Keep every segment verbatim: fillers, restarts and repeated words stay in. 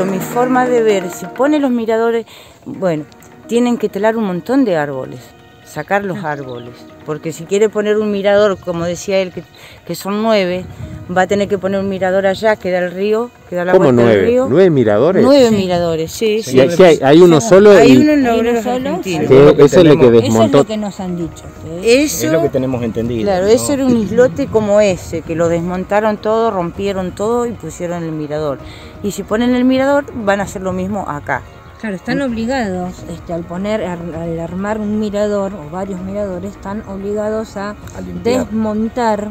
pero mi forma de ver, si pone los miradores, bueno, tienen que talar un montón de árboles, sacar los árboles, porque si quiere poner un mirador, como decía él, que, que son nueve, va a tener que poner un mirador allá, que da el río, que da la ¿Cómo vuelta nueve? del río. ¿Nueve miradores? Nueve Sí. miradores, sí. Sí, sí. aquí hay, hay uno solo Hay y uno en ¿Hay uno Laureles solo? Argentinos. que lo que ese es el que tenemos. Eso es desmontó. lo que nos han dicho. que Eso, Es lo que tenemos entendido. claro, ¿no? ese era un islote como ese, que lo desmontaron todo, rompieron todo y pusieron el mirador. Y si ponen el mirador, van a hacer lo mismo acá. Claro, están obligados, este, al poner, al, al armar un mirador o varios miradores, están obligados a, A limpiar. desmontar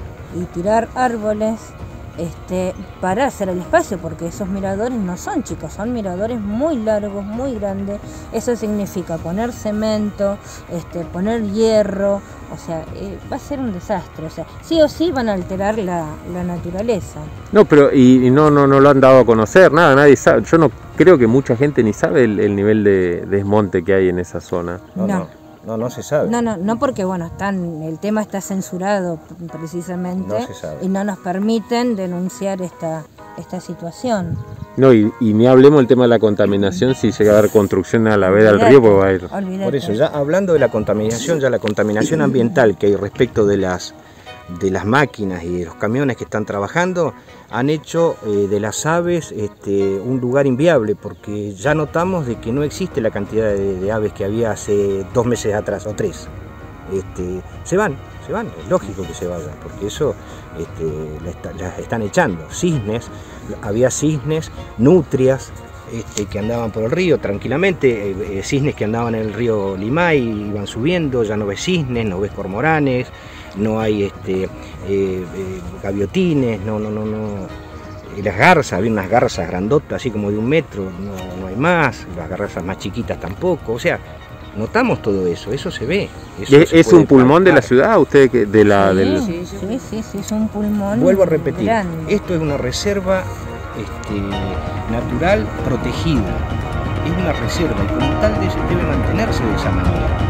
y tirar árboles, este, para hacer el espacio, porque esos miradores no son chicos, son miradores muy largos, muy grandes. Eso significa poner cemento, este, poner hierro, o sea, eh, va a ser un desastre. O sea, sí o sí van a alterar la, la naturaleza. No, pero y, y no, no, no lo han dado a conocer, nada, nadie sabe. Yo no creo que mucha gente ni sabe el, el nivel de desmonte que hay en esa zona. No, no, No. no, no se sabe. No, no, no porque bueno, están, el tema está censurado precisamente No se sabe. y no nos permiten denunciar esta, esta situación. No, y, y ni hablemos del tema de la contaminación, si llega a haber construcción a la vera del río, pues va a ir. Olvídate. Por eso, ya hablando de la contaminación, ya la contaminación ambiental que hay respecto de las, de las máquinas y de los camiones que están trabajando, han hecho eh, de las aves este, un lugar inviable, porque ya notamos de que no existe la cantidad de, de aves que había hace dos meses atrás o tres. Este, se van, se van, es lógico que se vayan, porque eso este, la está- las están echando. Cisnes, había cisnes, nutrias, este, que andaban por el río tranquilamente, eh, eh, cisnes que andaban en el río Limay, iban subiendo, ya no ves cisnes, no ves cormoranes, no hay este, eh, eh, gaviotines, no, no, no, no. Y las garzas, había unas garzas grandotas, así como de un metro, no, no hay más, las garzas más chiquitas tampoco, o sea, notamos todo eso, eso se ve. Eso ¿Es, se es puede un pulmón de la palpar. ciudad? ¿Usted que- de la, Sí, del- sí, sí, sí, sí, es un pulmón. Vuelvo a repetir, grande. esto es una reserva este, natural protegida, es una reserva y como tal de- debe mantenerse de esa manera.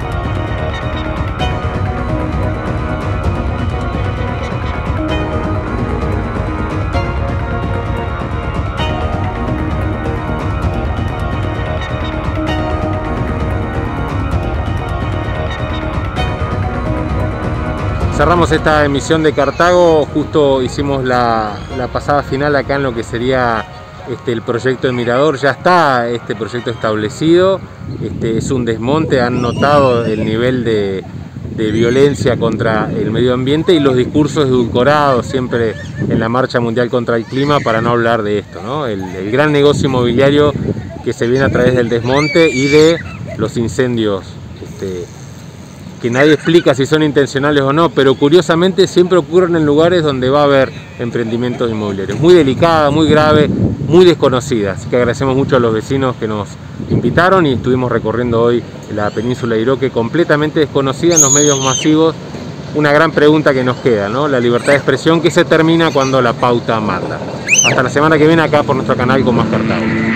Cerramos esta emisión de Cartago, justo hicimos la, la pasada final acá en lo que sería este, el proyecto de Mirador. Ya está este proyecto establecido, este, es un desmonte, han notado el nivel de, de violencia contra el medio ambiente y los discursos edulcorados siempre en la Marcha Mundial contra el Clima, para no hablar de esto, ¿no? El, el gran negocio inmobiliario que se viene a través del desmonte y de los incendios, este, que nadie explica si son intencionales o no, pero curiosamente siempre ocurren en lugares donde va a haber emprendimientos inmobiliarios. Muy delicada, muy grave, muy desconocida. Así que agradecemos mucho a los vecinos que nos invitaron y estuvimos recorriendo hoy la península de Iroque, completamente desconocida en los medios masivos. Una gran pregunta que nos queda, ¿no? La libertad de expresión, que se termina cuando la pauta mata. Hasta la semana que viene acá por nuestro canal con más Cartago.